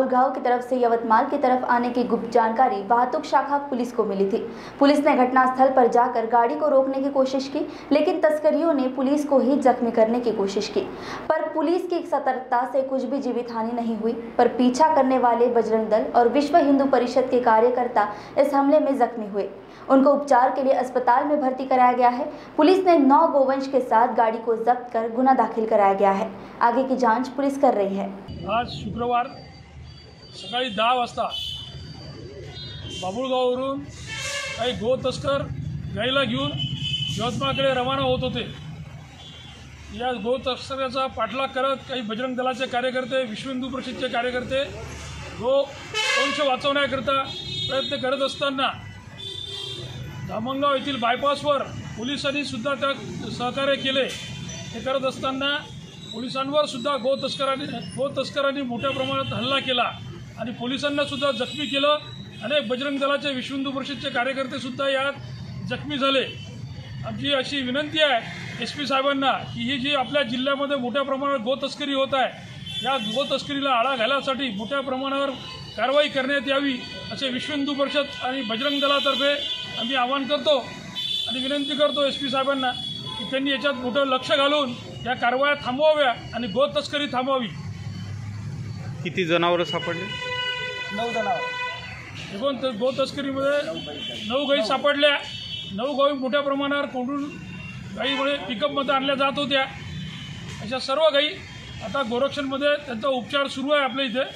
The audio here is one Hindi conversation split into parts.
बाबुलगांव की तरफ से यवतमाल की तरफ आने की गुप्त जानकारी वाहतुक शाखा पुलिस को मिली थी। पुलिस ने घटनास्थल पर जाकर गाड़ी को रोकने की कोशिश की, लेकिन तस्करियों ने पुलिस को ही जख्मी करने की कोशिश की, पर पुलिस की सतर्कता से कुछ भी जीवित हानि नहीं हुई। पर पीछा करने वाले बजरंग दल और विश्व हिंदू परिषद के कार्यकर्ता इस हमले में जख्मी हुए। उनको उपचार के लिए अस्पताल में भर्ती कराया गया है। पुलिस ने 9 गोवंश के साथ गाड़ी को जब्त कर गुना दाखिल कराया गया है। आगे की जांच पुलिस कर रही है। आज शुक्रवार सकाळी 10 वाजता बाबुळगाववरून काही गो तस्कर गाईला घेऊन यवतमाळकडे रवाना होत होते। या गो तस्कराचा पाठलाग करत काही बजरंग दलाचे कार्यकर्ते, विश्व हिंदू परिषदेचे कार्यकर्ते गोवंश वाचवण्याकरता प्रयत्न करत असताना धामणगाव येथील बायपासवर पोलिसांनी सुद्धा त्या सहकार्य केले। हे करत असताना पोलिसांवर सुद्धा गो तस्करांनी मोठ्या प्रमाणात हल्ला केला आणि पोलिसांना सुद्धा जखमी केलं। अनेक बजरंग दलाचे, विश्व हिंदू परिषदेचे कार्यकर्ते सुद्धा यात जखमी झाले। आमची अशी विनंती आहे SP साहेबांना की ही जी आपल्या जिल्ह्यामध्ये मोठ्या प्रमाणावर गो तस्करी होत आहे, या गो तस्करीला आळा घालण्यासाठी मोठ्या प्रमाणावर कारवाई करण्यात यावी असे विश्व हिंदू परिषद आणि बजरंग दलातर्फे आम्ही आवाहन करतो आणि विनंती करतो SP साहेबांना की त्यांनी याच्यात मोठं लक्ष घालून या कारवाया थांबवाव्या आणि गो तस्करी थांबवावी। किती जनावर सापडले? 9 जनावर। एकूण गो तस्करीमध्ये 9 गायी सापडल्या। 9 गायी मोठ्या प्रमाणावर कोंडून गायीमुळे पिकअपमध्ये आणल्या जात होत्या। अशा सर्व गायी आता गोरक्षणमध्ये त्यांचा उपचार सुरू आहे आपल्या इथे।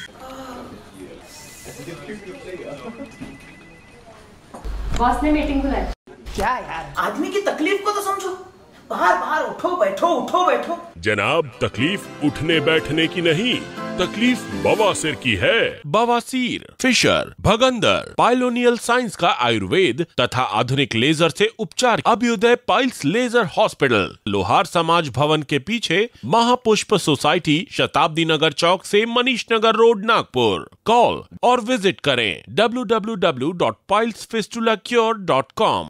बॉस ने मीटिंग बुलाई। क्या यार, आदमी की तकलीफ को तो समझो। बाहर बाहर उठो बैठो। जनाब, तकलीफ उठने बैठने की नहीं, तकलीफ बवासीर की है। बवासीर, फिशर, भगंदर, पाइलोनियल साइंस का आयुर्वेद तथा आधुनिक लेजर से उपचार। अभ्युदय पाइल्स लेजर हॉस्पिटल, लोहार समाज भवन के पीछे, महापुष्प सोसाइटी, शताब्दी नगर चौक से मनीष नगर रोड, नागपुर। कॉल और विजिट करें www.pilesfistulacure.com।